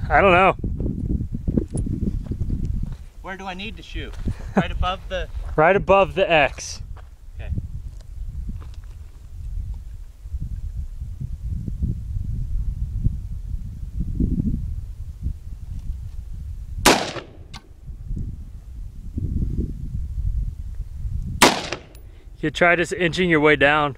I don't know. Where do I need to shoot? Right above the... Right above the X. Okay. You try just inching your way down.